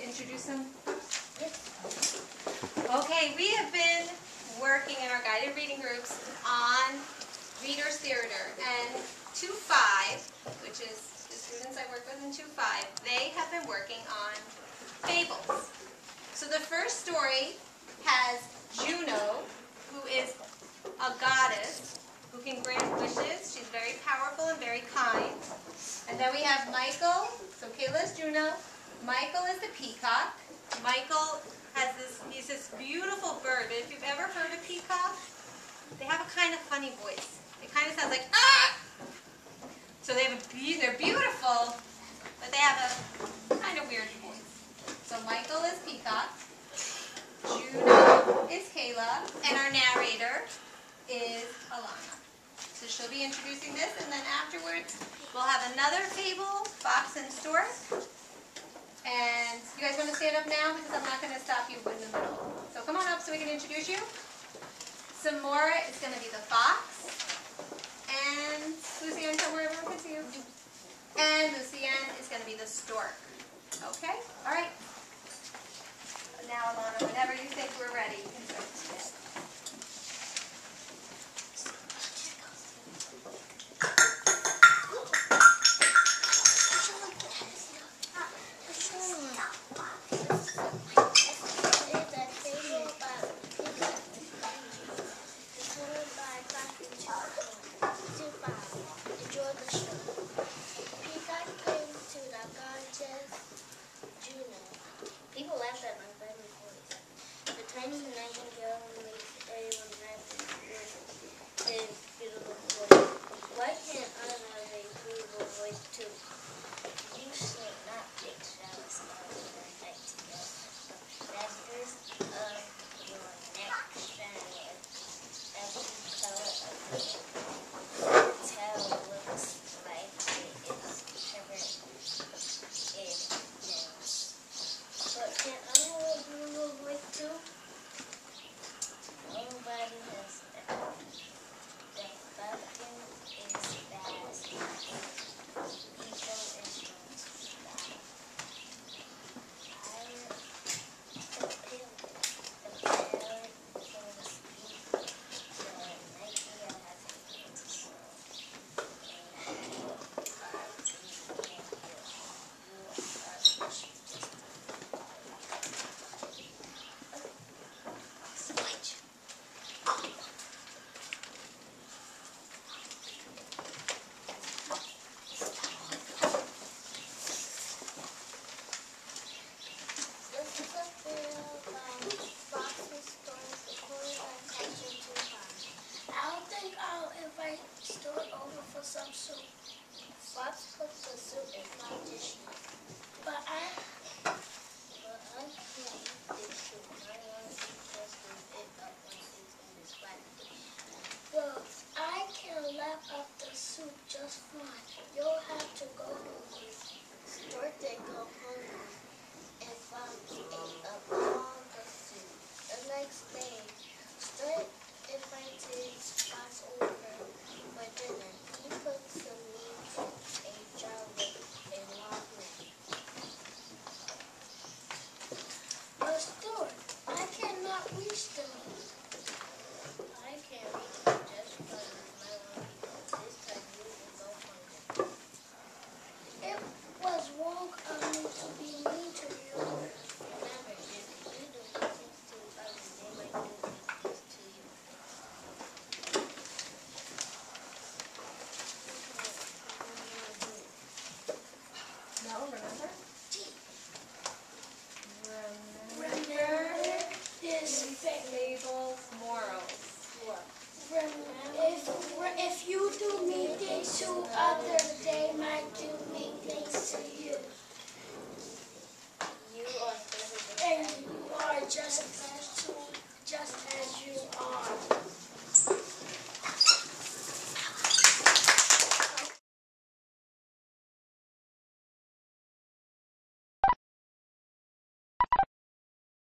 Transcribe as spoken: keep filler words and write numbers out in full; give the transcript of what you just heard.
introduce them? Okay, we have been working in our guided reading groups on Reader's Theater, and two five, which is the students I work with in two five, they have been working on fables. So the first story has Juno, who is a goddess who can grant wishes. She's very powerful and very kind. And then we have Michael. So Kayla is Juno. Michael is the peacock. Michael has this, he's this beautiful bird. But if you've ever heard a peacock, they have a kind of funny voice. It kind of sounds like, ah! So they have a, they're beautiful, but they have a kind of weird voice. So Michael is peacock. Juno is Kayla. And our narrator is Alana. So she'll be introducing this, and then afterwards we'll have another fable, Fox and Stork. And you guys want to stand up now, because I'm not going to stop you in the middle. So come on up so we can introduce you. Samora is going to be the fox. And Lucienne, come where everyone can see you. And Lucienne is going to be the stork. Okay? All right. Now, Alana, whenever you think we're ready, you can start to sit. People laugh at my funny voice. The tiny nightingale makes everyone laugh with his beautiful voice. Why can't I have a beautiful voice too? You should not take showers all the night together. That is of your neck shine as you color of it. The tail looks like it is covered in nails. But can I have a beautiful voice too? Nobody has that. The falcon is fast. Eagle is from the sky. Pirate, the pig, the parrot can speak. The nightingale has a good song. And you are deep in you. You are special. Some soup. Fox puts the soup in my dish. But I, but I can't eat this soup. I want to just leave it up when it's in this black dish. Well, I can lap up the soup just fine. You'll have to go hungry. Stork did go hungry, and Fox ate up all the soup. The next day, Stork invited Fox over.